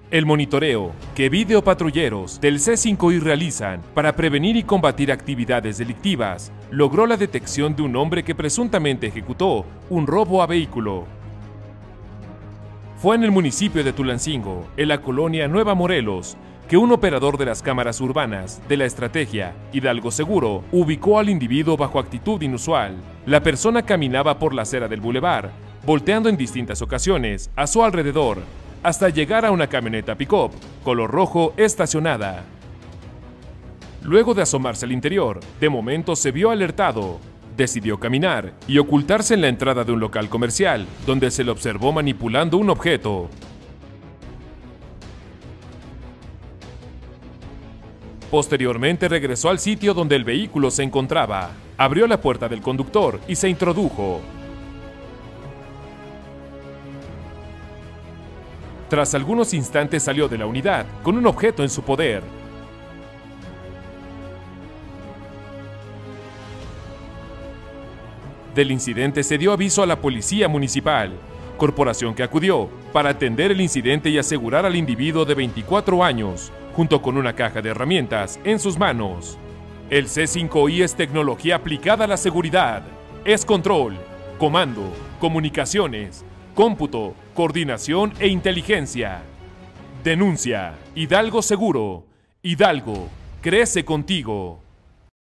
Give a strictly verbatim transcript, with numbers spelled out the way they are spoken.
El monitoreo que videopatrulleros del C cinco I realizan para prevenir y combatir actividades delictivas logró la detección de un hombre que presuntamente ejecutó un robo a vehículo. Fue en el municipio de Tulancingo, en la colonia Nueva Morelos, que un operador de las cámaras urbanas de la estrategia Hidalgo Seguro ubicó al individuo bajo actitud inusual. La persona caminaba por la acera del bulevar, volteando en distintas ocasiones a su alrededor, hasta llegar a una camioneta pick-up color rojo estacionada. Luego de asomarse al interior, de momento se vio alertado. Decidió caminar y ocultarse en la entrada de un local comercial, donde se le observó manipulando un objeto. Posteriormente regresó al sitio donde el vehículo se encontraba, abrió la puerta del conductor y se introdujo. Tras algunos instantes salió de la unidad con un objeto en su poder. Del incidente se dio aviso a la Policía Municipal, corporación que acudió para atender el incidente y asegurar al individuo de veinticuatro años, junto con una caja de herramientas en sus manos. El C cinco I es tecnología aplicada a la seguridad. Es control, comando, comunicaciones, cómputo, coordinación e inteligencia. Denuncia. Hidalgo Seguro. Hidalgo, crece contigo.